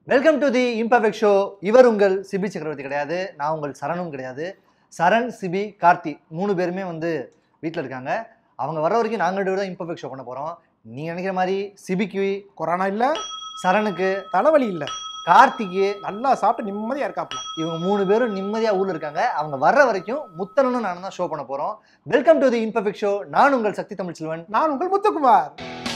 Welcome to the imperfect show. இவர் உங்கள் CP சக்கரவர்த்தி கிடையாது, நான் உங்கள் சரணும் கிடையாது. சரண், சிபி, கார்த்தி 3 பேருமே வீட்டில் இருக்காங்க. அவங்க வர வரைக்கும் நாங்கள் தான் இம்பர்ஃபெக்ட் ஷோ பண்ண போகிறோம். நீங்கள் நினைக்கிற மாதிரி சிபிக்கு கொரோனா இல்லை, சரணுக்கு தலைவலி இல்லை, கார்த்திக்கு நல்லா சாப்பிட்டு நிம்மதியாக இருக்காப்ல. இவங்க 3 பேரும் நிம்மதியாக ஊரில் இருக்காங்க. அவங்க வர்ற வரைக்கும் முத்தனும் நானும் தான் ஷோ பண்ண போகிறோம். Welcome to the imperfect show. நான் உங்கள் சக்தி தமிழ் செல்வன். நான் உங்கள் முத்துக்குமார்.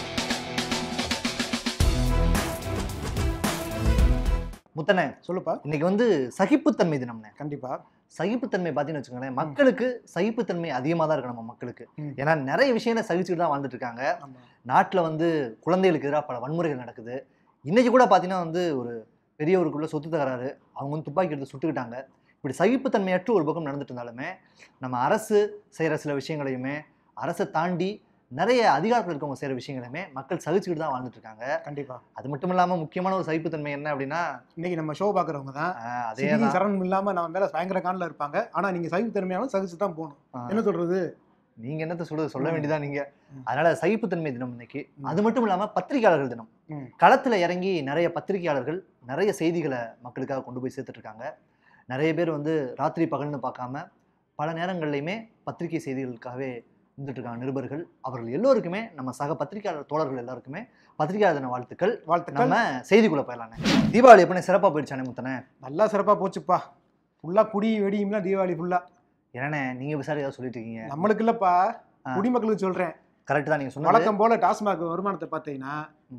முத்தனே சொல்லுப்பா. இன்னைக்கு சகிப்புத்தன்மை தினம்னே. கண்டிப்பா சகிப்புத்தன்மை பார்த்தீங்கன்னு வச்சுக்கோங்களேன், மக்களுக்கு சகிப்புத்தன்மை அதிகமாக தான் இருக்கு நம்ம மக்களுக்கு. ஏன்னா நிறைய விஷயங்களை சகிச்சுட்டு தான் வாழ்ந்துட்டு இருக்காங்க. நாட்டில் குழந்தைகளுக்கு எதிராக பல வன்முறைகள் நடக்குது. இன்னைக்கு கூட பார்த்தீங்கன்னா ஒரு பெரியவருக்குள்ள சொத்து தகராறு, அவங்க துப்பாக்கி எடுத்து சுட்டுக்கிட்டாங்க. இப்படி சகிப்புத்தன்மையற்று ஒரு பக்கம் நடந்துட்டு இருந்தாலுமே நம்ம அரசு செய்கிற சில விஷயங்களையுமே, அரசை தாண்டி நிறைய அதிகாரத்தில் இருக்கவங்க செய்கிற விஷயங்களையுமே மக்கள் சகிச்சுக்கிட்டு தான் வாழ்ந்துட்டு இருக்காங்க. கண்டிப்பா. அது மட்டும் இல்லாமல் முக்கியமான ஒரு சகிப்புத்தன்மை என்ன அப்படின்னா, இன்னைக்கு நம்ம ஷோ பார்க்குறவங்க தான் அதே சரணம் இல்லாமல் நம்ம மேலே பயங்கர காண்டில் இருப்பாங்க. ஆனால் நீங்கள் சகிப்புத்தன்மையாலும் சகிச்சு தான் போகணும். என்ன சொல்றது, நீங்க என்னத்த சொல்ல வேண்டியதான் நீங்க. அதனால சகிப்புத்தன்மை தினம் இன்னைக்கு. அது மட்டும் இல்லாம பத்திரிகையாளர்கள் தினம். களத்துல இறங்கி நிறைய பத்திரிகையாளர்கள் நிறைய செய்திகளை மக்களுக்காக கொண்டு போய் சேர்த்துட்டு இருக்காங்க. நிறைய பேர் ராத்திரி பகல்னு பார்க்காம பல நேரங்கள்லையுமே பத்திரிகை செய்திகளுக்காகவே இருந்துட்டு இருக்காங்க நிருபர்கள். அவர்கள் எல்லோருக்குமே, நம்ம சக பத்திரிகையாளர் தோழர்கள் எல்லாருக்குமே பத்திரிகையாளர் தின வாழ்த்துக்கள். நம்ம செய்திக்குள்ள போயிடலானே. தீபாவளி எப்படி சிறப்பா போயிடுச்சானே முத்தனே? நல்லா சிறப்பா போச்சுப்பா. ஃபுல்லா குடி வெடியும்லாம் தீபாவளி ஃபுல்லா. என்னண்ணே நீங்க விசாரி ஏதாவது சொல்லிட்டு இருக்கீங்க? நம்மளுக்கு இல்லப்பா, குடிமக்களுக்கு சொல்றேன். கரெக்ட் தான் நீங்க சொன்ன. வழக்கம் போல டாஸ்மாக் வருமானத்தை பார்த்தீங்கன்னா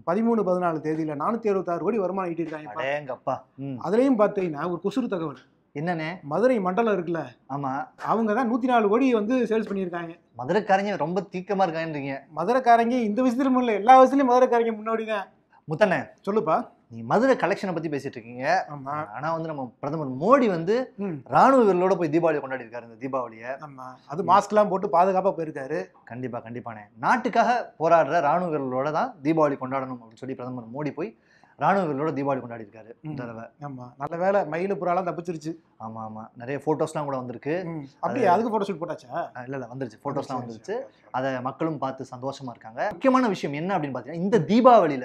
13-14 தேதியில 466 கோடி வருமானம் ஈட்டிருக்காங்க. அதுலயும் பார்த்தீங்கன்னா ஒரு குசுறு தகவல் என்னன்னு, மதுரை மண்டலம் இருக்குல்ல, ஆமா, அவங்க தான் 104 கோடி சேல்ஸ் பண்ணியிருக்காங்க. மதுரைக்காரங்க ரொம்ப தீக்கமா இருக்காங்க. மதுரைக்காரங்க இந்த விஷயத்திலும் இல்ல, எல்லா விஷயத்திலும் மதுரைக்காரங்க முன்னாடிதான். முத்தண்ணே சொல்லுப்பா. நீ மதுரை கலெக்ஷனை பத்தி பேசிட்டு இருக்கீங்க. ஆனா நம்ம பிரதமர் மோடி ராணுவ வீரர்களோட போய் தீபாவளி கொண்டாடி இருக்காரு. இந்த தீபாவளியை அது மாஸ்க் எல்லாம் போட்டு பாதுகாப்பா போயிருக்காரு. கண்டிப்பா கண்டிப்பானே. நாட்டுக்காக போராடுற ராணுவ வீரர்களோட தான் தீபாவளி கொண்டாடணும் அப்படின்னு சொல்லி பிரதமர் மோடி போய் ராணுவ வீரர்களோட தீபாவளி கொண்டாடி இருக்காரு இந்த தடவை. ஆமா, நல்ல வேலை மயிலு புறாலாம் தப்பிச்சிருச்சு. ஆமா ஆமா, நிறைய போட்டோஸ்லாம் கூட வந்திருக்கு. அப்படியே அதுக்கு போட்டோ ஷூட் போட்டாச்சா? இல்ல வந்துருச்சு, போட்டோஸ்லாம் வந்துருச்சு. அதை மக்களும் பார்த்து சந்தோஷமா இருக்காங்க. முக்கியமான விஷயம் என்ன அப்படின்னு பாத்தீங்கன்னா, இந்த தீபாவளியில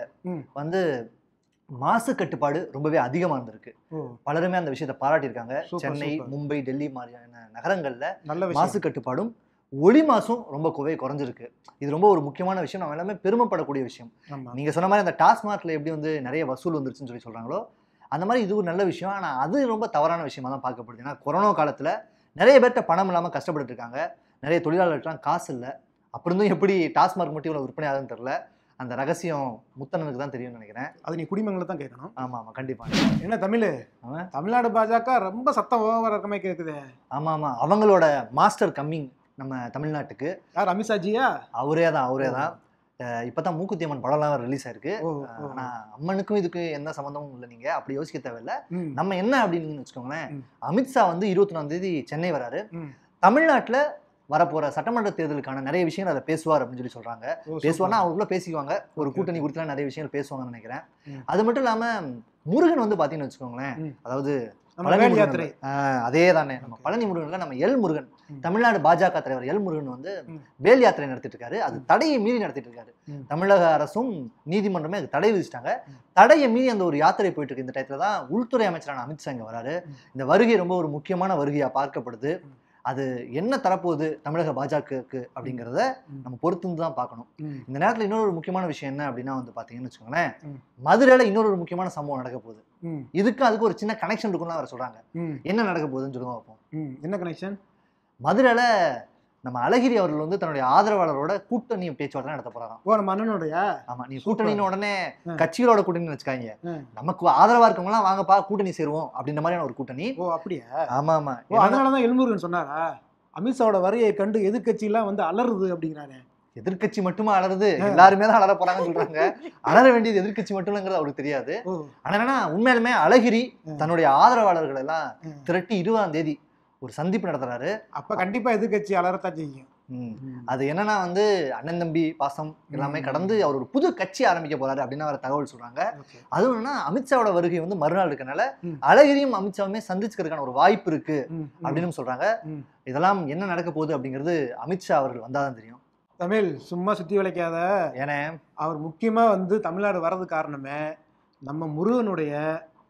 மாசு கட்டுப்பாடு ரொம்பவே அதிகமா இருந்திருக்கு. பலருமே அந்த விஷயத்தை பாராட்டியிருக்காங்க. சென்னை, மும்பை, டெல்லி மாதிரியான நகரங்கள்ல மாசு கட்டுப்பாடும் ஒளி மாசும் ரொம்ப குறைஞ்சிருக்கு. இது ரொம்ப ஒரு முக்கியமான விஷயம், நம்ம எல்லாமே பெருமைப்படக்கூடிய விஷயம். நீங்க சொன்ன மாதிரி அந்த டாஸ்மார்க்ல எப்படி நிறைய வசூல் வந்துருச்சுன்னு சொல்லி சொல்றாங்களோ, அந்த மாதிரி இது ஒரு நல்ல விஷயம். ஆனா அது ரொம்ப தவறான விஷயமா தான் பார்க்கப்படுது. ஏன்னா கொரோனா காலத்துல நிறைய பேர்கிட்ட பணம் இல்லாம கஷ்டப்பட்டு இருக்காங்க. நிறைய தொழிலாளர்களுக்கெல்லாம் காசு இல்லை. அப்படி இருந்தும் எப்படி டாஸ்மார்க் மட்டும் இவ்வளவு விற்பனை ஆகுதுன்னு தெரியல. அந்த ரகசியம் முத்தனனுக்கு தான் தெரியும்னு நினைக்கிறேன். அது நீ குடிமக்களை தான் கேட்கணும். ஆமா ஆமா கண்டிப்பா. என்ன தமிழ்நாடு பாஜக ரொம்ப சத்தம் ஓவரா இருக்க மாதிரி கேக்குது. ஆமா ஆமா, அவங்களோட மாஸ்டர் கம்மிங் நம்ம தமிழ்நாட்டுக்கு. யார், அமித்ஷாஜியா? அவரே தான். இப்பதான் மூக்குத்தி அம்மன் படம்லாம் ரிலீஸ் ஆயிருக்கு. ஆனா அம்மனுக்கும் இதுக்கு எந்த சம்பந்தமும் இல்லை. நீங்க அப்படி யோசிக்க தேவையில்ல. நம்ம என்ன அப்படின்னு வச்சுக்கோங்களேன், அமித்ஷா 24ஆம் தேதி சென்னை வராரு. தமிழ்நாட்டுல வரப்போற சட்டமன்ற தேர்தலுக்கான நிறைய விஷயங்கள் அதை பேசுவார் அப்படின்னு சொல்லி சொல்றாங்க. பேசுவார்னா அவங்களுக்குள்ள பேசிக்குவாங்க. ஒரு கூட்டணி குறித்துலாம் நிறைய விஷயங்கள் பேசுவாங்கன்னு நினைக்கிறேன். அது மட்டும் இல்லாம முருகன் பாத்தீங்கன்னு வச்சுக்கோங்களேன், அதாவது அதே தானே நம்ம பழனி முருகன்ல நம்ம எல் முருகன், தமிழ்நாடு பாஜக தலைவர் எல் முருகன் வேல் யாத்திரை நடத்திட்டு இருக்காரு. அது தடையை மீறி நடத்திட்டு இருக்காரு. தமிழக அரசும் நீதிமன்றமே அது தடை விதிச்சிட்டாங்க. தடையை மீறி அந்த ஒரு யாத்திரை போயிட்டு இருக்கு. இந்த டயத்துல தான் உள்துறை அமைச்சரான அமித்ஷா இங்க வராரு. இந்த வருகை ரொம்ப ஒரு முக்கியமான வருகையா பார்க்கப்படுது. அது என்ன தரப்போகுது தமிழக பாஜகவுக்கு அப்படிங்கிறத நம்ம பொறுத்து தான் பார்க்கணும். இந்த நேரத்தில் இன்னொரு முக்கியமான விஷயம் என்ன அப்படின்னா பாத்தீங்கன்னு வச்சுக்கோங்களேன், மதுரையில இன்னொரு முக்கியமான சம்பவம் நடக்க போகுது. அதுக்கு ஒரு சின்ன கனெக்ஷன் இருக்குன்னு அவர் சொல்றாங்க. என்ன நடக்க போகுதுன்னு சொல்லுங்க பார்ப்போம். என்ன கனெக்ஷன்? மதுரையில நம்ம அழகிரி அவர்கள் தன்னுடைய ஆதரவாளரோட கூட்டணி பேச்சுவார்த்தை நடத்த போறாராம். நம்ம அண்ணனுடைய. ஆமா, நீ கூட்டணின்னு உடனே கட்சிகளோட கூட்டணி வச்சுக்காங்க. நமக்கு ஆதரவா இருக்கவங்க எல்லாம் வாங்கப்பா கூட்டணி சேருவோம் அப்படின்ற மாதிரியான ஒரு கூட்டணி. ஓ அப்படியா? ஆமா ஆமா, அதனாலதான் எல்முருகன் சொன்னாரா அமித்ஷாவோட வருகையை கண்டு எதிர்கட்சி எல்லாம் அலறுது அப்படிங்கிறாரு. எதிர்கட்சி மட்டுமா அலறுது, எல்லாருமே தான் அலற போறாங்கன்னு சொல்றாங்க. அலற வேண்டியது எதிர்கட்சி மட்டும்ங்கிறது அவருக்கு தெரியாது. ஆனா என்னன்னா, உண்மையாலுமே அழகிரி தன்னுடைய ஆதரவாளர்கள் எல்லாம் திரட்டி 20ஆம் தேதி ஒரு சந்திப்பு நடத்துறாரு. அப்ப கண்டிப்பா எதிர்கட்சி அலறத்தான் செய்யும். அது என்னன்னா அண்ணன் தம்பி பாசம் எல்லாமே கடந்து அவர் ஒரு புது கட்சி ஆரம்பிக்க போறாரு அப்படின்னு அவர் தகவல் சொல்றாங்க. அதுவும் என்னன்னா, அமித்ஷாவோட வருகை மறுநாள் இருக்கனால அழகிரியும் அமித்ஷாவுமே சந்திச்சுக்கிறதுக்கான ஒரு வாய்ப்பு இருக்கு அப்படின்னு சொல்றாங்க. இதெல்லாம் என்ன நடக்க போகுது அப்படிங்கிறது அமித்ஷா அவர்கள் வந்தாதான் தெரியும். தமிழ் சும்மா சுத்தி வளைக்காத. ஏன்னா அவர் முக்கியமா தமிழ்நாடு வர்றது காரணமே நம்ம முருகனுடைய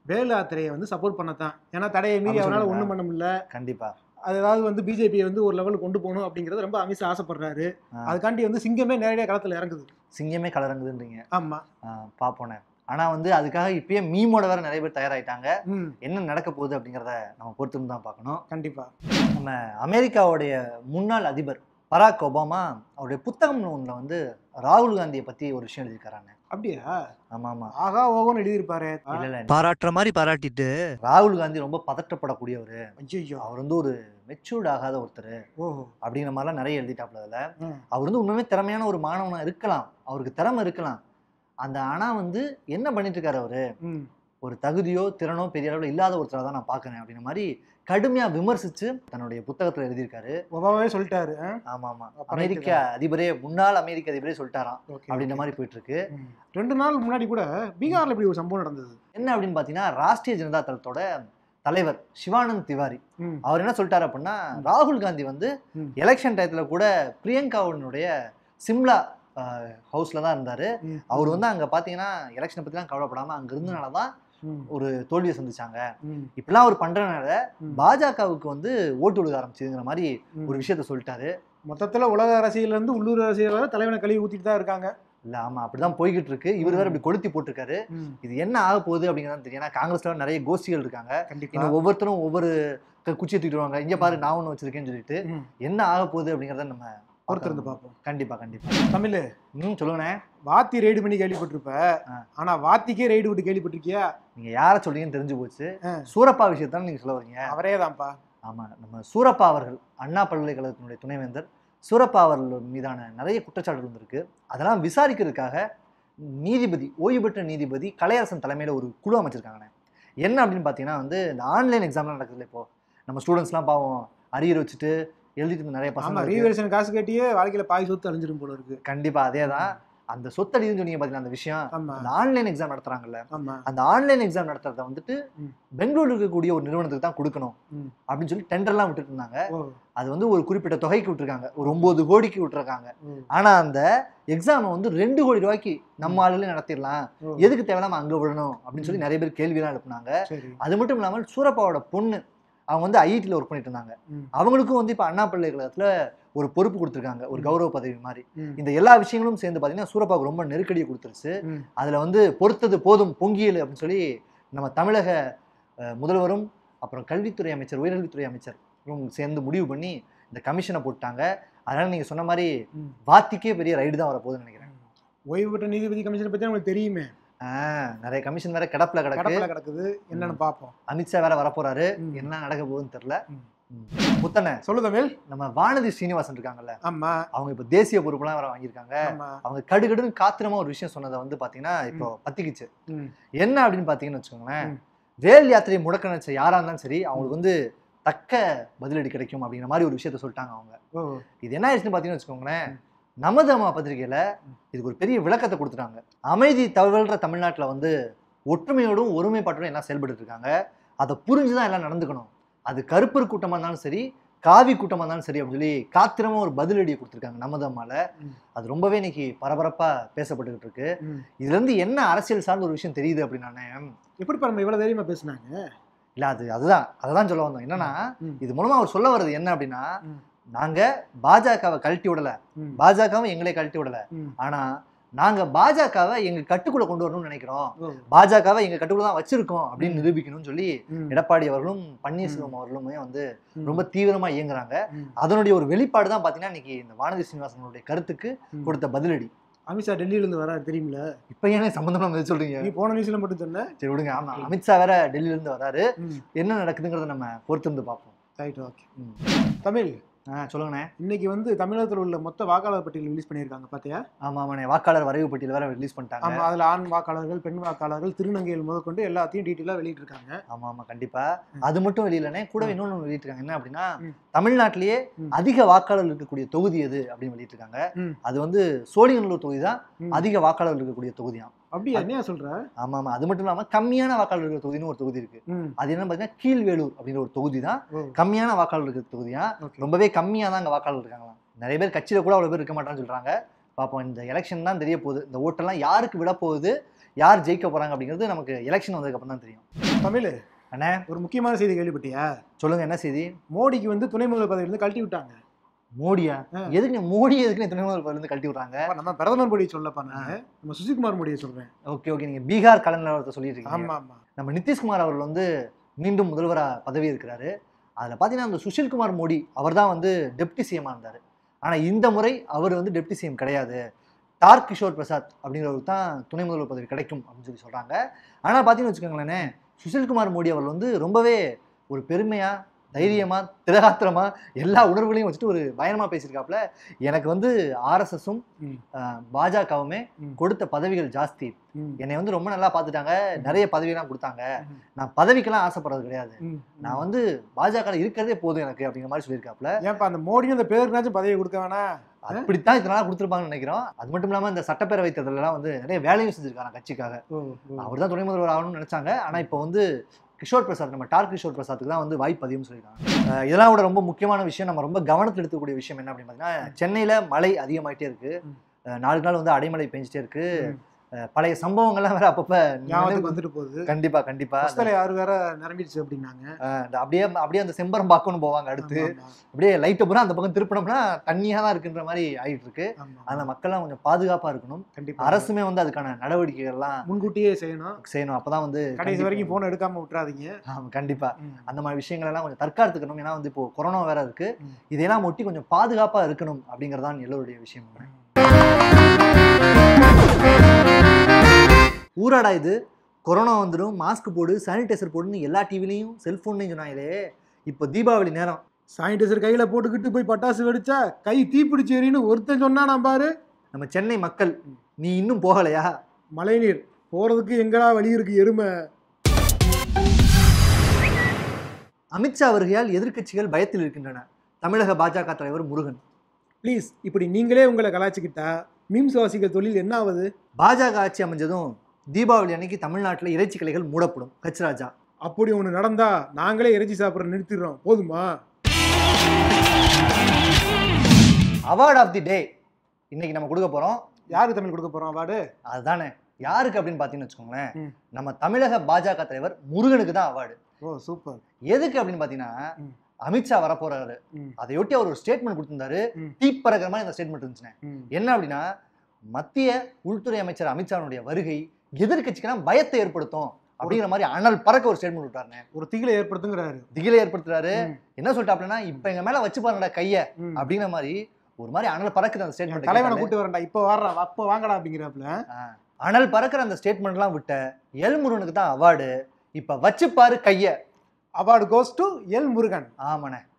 வேலு யாத்திரையை வந்து சப்போர்ட் பண்ணத்தான். ஏன்னா தடையை மீறி அவரால் ஒன்றும் பண்ண முடியல. கண்டிப்பா அதாவது வந்து பிஜேபியை வந்து ஒரு லெவலுக்கு கொண்டு போகணும் அப்படிங்கிறது ரொம்ப அமித்ஷா ஆசைப்படுறாரு. அதுக்காண்டி வந்து சிங்கமே நேரடியாக களத்தில் இறங்குது. சிங்கமே களறங்குதுன்றீங்க? ஆமா, பாப்போனே. ஆனா வந்து அதுக்காக இப்பயே மீமோட வேற நிறைய பேர் தயாராயிட்டாங்க. என்ன நடக்க போகுது அப்படிங்கிறத நம்ம பொறுத்து தான் பார்க்கணும். கண்டிப்பா. நம்ம அமெரிக்காவுடைய முன்னாள் அதிபர் பராக் ஒபாமா அவருடைய புத்தகம் ஒன்றுல வந்து ராகுல் காந்தியை பத்தி ஒரு விஷயம் எழுதியிருக்காங்க. அப்படியா? ஆமா ஆமா. ஆகா ஓகோன்னு எழுதியிருப்பாரு. இல்ல பாராட்டுற மாதிரி பாராட்டிட்டு ராகுல் காந்தி ரொம்ப பதட்டப்படக்கூடியவர், அவர் வந்து ஒரு மெச்சூர்ட் ஆகாத ஒருத்தர் அப்படிங்கிற மாதிரிலாம் நிறைய எழுதிட்டாப்ல. அதுல அவர் வந்து உண்மையுமே திறமையான ஒரு மாணவனா இருக்கலாம், அவருக்கு திறமை இருக்கலாம். அந்த ஆனா வந்து என்ன பண்ணிட்டு இருக்காரு அவரு, ஒரு தகுதியோ திறனோ பெரிய அளவில் இல்லாத ஒருத்தரை தான் நான் பாக்குறேன் அப்படிங்கிற மாதிரி கடுமையா விமர்சிச்சு தன்னுடைய புத்தகத்துல எழுதியிருக்காரு. ஒபாமாவே சொல்லிட்டாரு. ஆமா ஆமா. அமெரிக்க அதிபரே, முன்னாள் அமெரிக்க அதிபரே சொல்லிட்டாராம் அப்படின்ற மாதிரி போயிட்டு இருக்கு. 2 நாள் முன்னாடி கூட பீகார்ல இப்படி ஒரு சம்பவம் நடந்தது. என்ன அப்படின்னு பாத்தீங்கன்னா, ராஷ்டிரிய ஜனதா தளத்தோட தலைவர் சிவானந்த் திவாரி அவர் என்ன சொல்லிட்டாரு அப்படின்னா, ராகுல் காந்தி வந்து எலெக்ஷன் டயத்துல கூட பிரியங்காவுடைய சிம்லா ஹவுஸ்ல தான் இருந்தாரு. அவர் வந்து அங்க பாத்தீங்கன்னா எலெக்ஷனை பத்தி எல்லாம் கவலைப்படாம அங்க இருந்தனாலதான் ஒரு தோல்வியை சந்திச்சாங்க. இப்பெல்லாம் அவர் பண்றதுனால பாஜகவுக்கு வந்து ஓட்டு விழுக ஆரம்பிச்சுங்கிற மாதிரி ஒரு விஷயத்த சொல்லிட்டாரு. மொத்தத்துல உலக அரசியல் இருந்து உள்ளூர் அரசியல் தலைவனை கழுவி ஊத்திட்டு தான் இருக்காங்க. இல்ல ஆமா, அப்படிதான் போய்கிட்டு இருக்கு. இவர் வேற இப்படி கொளுத்தி போட்டிருக்காரு. இது என்ன ஆக போகுது அப்படிங்கிறத தெரியும். ஏன்னா காங்கிரஸ்ல நிறைய கோஷ்டிகள் இருக்காங்க. இன்னும் ஒவ்வொருத்தரும் ஒவ்வொரு குச்சி தூக்கிடுவாங்க. இங்க பாரு நான் ஒண்ணு வச்சிருக்கேன்னு சொல்லிட்டு என்ன ஆக போகுது அப்படிங்கிறத நம்ம பொறுத்திருந்து பார்ப்போம். கண்டிப்பா கண்டிப்பா. தமிழ் சொல்லுங்கண்ணே. வாத்தி ரெய்டு பண்ணி கேள்விப்பட்டிருப்ப, ஆனா வாத்திக்கே ரெய்டு விட்டு கேள்விப்பட்டிருக்கியா? நீங்க யார சொல்றீங்கன்னு தெரிஞ்சு போச்சு. சூரப்பா விஷயத்தான் நீங்க சொல்ல வரீங்க. அவரே தான்ப்பா. ஆமா, நம்ம சூரப்பா அவர்கள் அண்ணா பல்கலைக்கழகத்தினுடைய துணைவேந்தர் சூரப்பா அவர்கள் மீதான நிறைய குற்றச்சாட்டுகள் வந்திருக்கு. அதெல்லாம் விசாரிக்கிறதுக்காக நீதிபதி, ஓய்வு பெற்ற நீதிபதி கலையரசன் தலைமையில ஒரு குழு அமைச்சிருக்காங்க. என்ன அப்படின்னு பாத்தீங்கன்னா வந்து இந்த ஆன்லைன் எக்ஸாம்லாம் நடக்குதுல்ல, இப்போ நம்ம ஸ்டூடெண்ட்ஸ்லாம் பாவம் அரியர் வச்சுட்டு எழுதிட்டு நிறைய பசங்க ரீவர்ஷன் காசு கேட்டியே வாழ்க்கையில பாய் சொத்து அழிஞ்சிடும் போல இருக்கு. கண்டிப்பா அதேதான். அந்த சொத்தடின்னு சொன்னீங்க பாத்தீங்கன்னா அந்த விஷயம், அந்த ஆன்லைன் எக்ஸாம் நடத்துறாங்கல்ல, அந்த ஆன்லைன் எக்ஸாம் நடத்துறத வந்துட்டு பெங்களூர்ல இருக்கக்கூடிய ஒரு நிறுவனத்துக்கு தான் கொடுக்கணும் அப்படின்னு சொல்லி டெண்டர்லாம் விட்டுட்டு இருந்தாங்க. அது வந்து ஒரு குறிப்பிட்ட தொகைக்கு விட்டுருக்காங்க, ஒரு 9 கோடிக்கு விட்டுருக்காங்க. ஆனா அந்த எக்ஸாமை வந்து 2 கோடி ரூபாய்க்கு நம்ம ஆளுல நடத்திடலாம், எதுக்கு தேவையில்லாம அங்க விடணும் அப்படின்னு சொல்லி நிறைய பேர் கேள்வியெல்லாம் எழுப்புனாங்க. அது மட்டும் இல்லாமல் சூரப்பாவோட பொண்ணு அவங்க வந்து ஐஐடியில் ஒர்க் பண்ணிட்டு இருந்தாங்க. அவங்களுக்கும் வந்து இப்போ அண்ணா பல்கலைக்கழகத்துல ஒரு பொறுப்பு கொடுத்துருக்காங்க, ஒரு கௌரவ பதவி மாதிரி. இந்த எல்லா விஷயங்களும் சேர்ந்து பார்த்தீங்கன்னா சூரப்பாவுக்கு ரொம்ப நெருக்கடியை கொடுத்துருச்சு. அதில் வந்து பொறுத்தது போதும் பொங்கியல் அப்படின்னு சொல்லி நம்ம தமிழக முதல்வரும் அப்புறம் கல்வித்துறை அமைச்சர், உயர்கல்வித்துறை அமைச்சரும் சேர்ந்து முடிவு பண்ணி இந்த கமிஷனை போட்டாங்க. அதனால நீங்கள் சொன்ன மாதிரி வாத்திக்கே பெரிய ரைடு தான் வரப்போகுதுன்னு நினைக்கிறேன். ஓய்வு பெற்ற நீதிபதி கமிஷனை பற்றி உங்களுக்கு தெரியுமே. நிறைய கமிஷன் வேற கிடப்புல கிடக்குது. என்னன்னு பார்ப்போம். அமித்ஷா வேற வரப்போறாரு, என்ன நடக்க போகுதுன்னு தெரியல. புத்தனை சொல்லு தமிழ். நம்ம வானதி ஸ்ரீனிவாசன் இருக்காங்கல்ல, ஆமா, அவங்க இப்ப தேசிய பொறுப்புலாம் வேற வாங்கியிருக்காங்க. அவங்க கடுகடுன்னு காத்திரமா ஒரு விஷயம் சொன்னதை வந்து பாத்தீங்கன்னா இப்போ பத்திக்குச்சு. என்ன அப்படின்னு பாத்தீங்கன்னு வச்சுக்கோங்களேன், வேல் யாத்திரையை முடக்க நினைச்ச யாரா இருந்தாலும் சரி அவங்களுக்கு வந்து தக்க பதிலடி கிடைக்கும் அப்படிங்கிற மாதிரி ஒரு விஷயத்த சொல்லிட்டாங்க அவங்க. இது என்ன ஆயிடுச்சுன்னு பாத்தீங்கன்னு வச்சுக்கோங்களேன், நமது அம்மா பத்திரிகையில இதுக்கு ஒரு பெரிய விளக்கத்தை கொடுத்துட்டாங்க. அமைதி தவழ்ற தமிழ்நாட்டில் வந்து ஒற்றுமையோடும் ஒருமைப்பாட்டோடும் எல்லாம் செயல்பட்டு இருக்காங்க, அதை புரிஞ்சுதான் எல்லாம் நடந்துக்கணும். அது கருப்பர் கூட்டமா இருந்தாலும் சரி, காவி கூட்டமா இருந்தாலும் சரி அப்படின்னு சொல்லி காத்திரமா ஒரு பதிலடியை கொடுத்துருக்காங்க நமது அம்மால. அது ரொம்பவே இன்னைக்கு பரபரப்பா பேசப்பட்டுக்கிட்டு இருக்கு. இதுல இருந்து என்ன அரசியல் சார்ந்த ஒரு விஷயம் தெரியுது அப்படின்னானே, எப்படி நம்ம இவ்வளவு தைரியமா பேசினாங்க? இல்ல அதுதான் சொல்ல வந்தோம். என்னன்னா இது மூலமா அவர் சொல்ல வர்றது என்ன அப்படின்னா, நாங்க பாஜகவை கழட்டி விடல, பாஜகவும் எங்களை கழட்டி விடல, ஆனா நாங்க பாஜகவை எங்க கட்டுக்குள்ள கொண்டு வரணும்னு நினைக்கிறோம், பாஜகவை எங்க கட்டுக்குள்ள தான் வச்சிருக்கோம் அப்படின்னு நிரூபிக்கணும்னு சொல்லி எடப்பாடி அவர்களும் பன்னீர்செல்வம் அவர்களுமே வந்து ரொம்ப தீவிரமா இயங்குறாங்க. அதனுடைய ஒரு வெளிப்பாடு தான் பாத்தீங்கன்னா இன்னைக்கு இந்த வானதி ஸ்ரீனிவாசனுடைய கருத்துக்கு கொடுத்த பதிலடி. அமித்ஷா டெல்லியில இருந்து வராரு தெரியுமில்ல? இப்ப ஏன் சம்பந்தமா சொல்றீங்க? நீ போன நியூஸ்ல மட்டும் சொன்ன. சரி விடுங்க. ஆமா, அமித்ஷா வேற டெல்லியில இருந்து வராரு, என்ன நடக்குதுங்கிறத நம்ம பொறுத்திருந்து பார்ப்போம். Right, okay. தமிழ் சொல்லுங்கண்ணே. இன்னைக்கு வந்து தமிழகத்தில் உள்ள மொத்த வாக்காளர் பட்டியல் ரிலீஸ் பண்ணியிருக்காங்க பாத்தியா? ஆமாண்ணே, வாக்காளர் வரைவு பட்டியல் வேற ரிலீஸ் பண்ணிட்டாங்க. ஆமா, அதுல ஆண் வாக்காளர்கள், பெண் வாக்காளர்கள், திருநங்கைகள் முதற்கொண்டு எல்லாத்தையும் டீட்டெயிலா வெளியிட்டு இருக்காங்க. ஆமா கண்டிப்பா. அது மட்டும் வெளியிலனே கூட இன்னொன்னு வெளியிட்டிருக்காங்க. என்ன அப்படின்னா, தமிழ்நாட்டிலேயே அதிக வாக்காளர் இருக்கக்கூடிய தொகுதி எது அப்படின்னு வெளியிட்டிருக்காங்க. அது வந்து சோழிங்கநல்லூர் தொகுதி தான் அதிக வாக்காளர் இருக்கக்கூடிய தொகுதியாம். அப்படியா? என்ன சொல்ற? ஆமா, அது மட்டும் இல்லாம கம்மியான வாக்காளர் இருக்கிற தொகுதின்னு ஒரு தொகுதி இருக்கு. அது என்ன பாத்தீங்கன்னா கீழ்வேலூர் அப்படிங்கிற ஒரு தொகுதி தான் கம்மியான வாக்காளர் இருக்கிற தொகுதியா. ரொம்பவே கம்மியா தான் அங்க வாக்காளர் இருக்காங்களாம். நிறைய பேர் கட்சியில கூட அவ்வளவு பேர் இருக்க மாட்டான்னு சொல்றாங்க. பாப்போம், இந்த எலெக்ஷன் தான் தெரிய போகுது, இந்த ஓட்டெல்லாம் யாருக்கு விட போகுது, யார் ஜெயிக்க போறாங்க அப்படிங்கிறது நமக்கு எலெக்ஷன் வந்ததுக்கு அப்புறம் தான் தெரியும். தமிழ் அண்ணே, ஒரு முக்கியமான செய்தி கேள்விப்பட்டியா? சொல்லுங்க, என்ன செய்தி? மோடிக்கு வந்து துணை முதல்வர் பதவியிலிருந்து கழட்டி விட்டாங்க. மோடியா? எதுக்கு மோடி எதுக்கு துணை முதல்வர் பதவியிலிருந்து கழட்டி விடுறாங்க? நம்ம பிரதமர் மோடியை சொல்லப்பா, நம்ம சுசில்குமார் மோடியை சொல்றேன். ஓகே ஓகே, நீங்க பீகார் கல நிலவரத்தை சொல்லிட்டு இருக்கீங்க. ஆமா ஆமா. நம்ம நிதிஷ்குமார் அவர்கள் வந்து மீண்டும் முதல்வரா பதவி இருக்கிறாரு. அதில் பார்த்தீங்கன்னா அந்த சுஷில்குமார் மோடி அவர் தான் வந்து டெப்டி சிஎம்மாக இருந்தார். ஆனால் இந்த முறை அவர் வந்து டெப்டி சிஎம் கிடையாது, தார் கிஷோர் பிரசாத் அப்படிங்கிறவருக்கு தான் துணை முதல்வர் பதவி கிடைக்கும் அப்படின்னு சொல்லி சொல்கிறாங்க. ஆனால் பார்த்தீங்கன்னு வச்சுக்கோங்களேன், சுஷில்குமார் மோடி அவர்கள் வந்து ரொம்பவே ஒரு பெருமையாக, தைரியமா, திரகாத்திரமா எல்லா உணர்வுகளையும் வச்சுட்டு ஒரு பயணமா பேசியிருக்காப்புல. எனக்கு வந்து ஆர்எஸ்எஸும் பாஜகவுமே கொடுத்த பதவிகள் ஜாஸ்தி, என்னை வந்து ரொம்ப நல்லா பார்த்துட்டாங்க, நிறைய பதவியெல்லாம் கொடுத்தாங்க, நான் பதவிக்கெல்லாம் ஆசைப்படுறது கிடையாது, நான் வந்து பாஜக இருக்கிறதே போதும் எனக்கு அப்படிங்கிற மாதிரி சொல்லியிருக்காப்புல. ஏன்ப்பா அந்த மோடி அந்த பேருக்குனாச்சும் பதவி கொடுக்க வேணாம்? அப்படித்தான் இதனால கொடுத்துருப்பாங்கன்னு நினைக்கிறோம். அது மட்டும் இல்லாமல் இந்த சட்டப்பேரவை தேர்தலெல்லாம் வந்து நிறைய வேலையும் செஞ்சிருக்காங்க கட்சிக்காக. அவர் தான் துணை முதல்வர் ஆகணும்னு நினைச்சாங்க. ஆனால் இப்போ வந்து கிஷோர் பிரசாத், நம்ம டார் கிஷோர் பிரசாத்துக்கு தான் வந்து வாய்ப்பு அதிகம்னு சொல்லியிருக்காங்க. இதெல்லாம் விட ரொம்ப முக்கியமான விஷயம், நம்ம ரொம்ப கவனத்தில் எடுத்துக்கூடிய விஷயம் என்ன அப்படின்னு பார்த்தீங்கன்னா, சென்னையில் மழை அதிகமாகிட்டே இருக்கு. நாளுக்கு நாள் வந்து அடைமழை பெஞ்சிட்டே இருக்கு. பழைய சம்பவங்கள்லாம் வேற அப்பப்ப வந்துட்டு போகுது. கண்டிப்பா கண்டிப்பா. யாரு வேற நிரம்பிடுச்சு அப்படின்னாங்க. அப்படியே அந்த செம்பரம் பார்க்கணும் போவாங்க, அடுத்து அப்படியே லைட்டை பூரா அந்த பக்கம் திருப்பினோம்னா தண்ணியா தான் இருக்குன்ற மாதிரி ஆயிட்டு இருக்கு. அந்த மக்கள்லாம் கொஞ்சம் பாதுகாப்பா இருக்கணும். அரசுமே வந்து அதுக்கான நடவடிக்கைகள்லாம் முன்கூட்டியே செய்யணும். அப்பதான் வந்து கடைசி வரைக்கும் போன் எடுக்காம விட்டுறாதீங்க. கண்டிப்பா அந்த மாதிரி விஷயங்கள் எல்லாம் கொஞ்சம் தற்காத்துக்கணும். ஏன்னா வந்து இப்போ கொரோனா வேற இருக்கு, இதெல்லாம் ஒட்டி கொஞ்சம் பாதுகாப்பா இருக்கணும் அப்படிங்கறதான் எல்லோருடைய விஷயம். ஊராடா இது, கொரோனா வந்துடும், மாஸ்க் போடு, சானிடைசர் போடுன்னு எல்லா டிவிலையும் செல்போன்லையும் சொன்னாங்களே. இப்போ தீபாவளி நேரம், சானிடைசர் கையில போட்டுக்கிட்டு போய் பட்டாசு வெடிச்சா கை தீப்பிடிச்சு எறின்னு ஒருத்தன் சொன்னா நான் பாரு. நம்ம சென்னை மக்கள், நீ இன்னும் போகலையா? மழைநீர் போறதுக்கு எங்கடா வழி இருக்கு எருமை. அமித்ஷா வருகையால் எதிர்க்கட்சிகள் பயத்தில் இருக்கின்றன, தமிழக பாஜக தலைவர் முருகன். ப்ளீஸ், இப்படி நீங்களே உங்களை கலாச்சிக்கிட்டா மீம்ஸ் வாசிக்கிற தொழில் என்ன ஆகுது? பாஜக ஆட்சி அமைஞ்சதும் தீபாவளி அன்னைக்கு தமிழ்நாட்டில் இறைச்சி கடைகள் மூடப்படும். கச்ராஜா, அப்படி ஒன்று நடந்தா நாங்களே இறைச்சி சாப்பிட்ற நிறுத்திடுறோம், போதுமா? அவார்ட் ஆஃப் தி டே இன்னைக்கு நம்ம கொடுக்க போறோம். யாருக்கு தமிழ் கொடுக்க போறோம் அவார்டு? அதுதானே, யாருக்கு அப்படின்னு பார்த்தீங்கன்னு வச்சுக்கோங்களேன், நம்ம தமிழக பாஜக தலைவர் முருகனுக்கு தான் அவார்டு. ஓ சூப்பர். எதுக்கு அப்படின்னு பார்த்தீங்கன்னா, அமித்ஷா வரப்போறாரு, அதையொட்டி அவர் ஒரு ஸ்டேட்மெண்ட் கொடுத்திருந்தாரு. தீப்பறக்கிற மாதிரி அந்த ஸ்டேட்மெண்ட் இருந்துச்சுன்னு. என்ன அப்படின்னா, மத்திய உள்துறை அமைச்சர் அமித்ஷாவுடைய வருகை எதிர்கட்சிக்கெல்லாம் பயத்தை ஏற்படுத்தும் அப்படிங்கிற மாதிரி அனல் பறக்க ஒரு ஸ்டேட்மெண்ட் விட்டாருங்க. ஒரு திகிலை ஏற்படுத்துங்கிறாரு. திகிலை ஏற்படுத்துறாரு. என்ன சொல்லிட்டாப்லன்னா, இப்ப எங்க மேல வச்சு பாருங்கடா கைய அப்படிங்கிற மாதிரி ஒரு மாதிரி அனல் பறக்குது அந்த ஸ்டேட்மெண்ட். தலைவனை கூட்டு வரண்டா, இப்ப வர்றா, அப்ப வாங்கடா அப்படிங்கிறாப்ல. அனல் பறக்கிற அந்த ஸ்டேட்மெண்ட் எல்லாம் விட்ட எல் முருகனுக்கு தான் அவார்டு. இப்ப வச்சு பாரு கைய. Award goes to L Murugan. ஆமாண்ணே.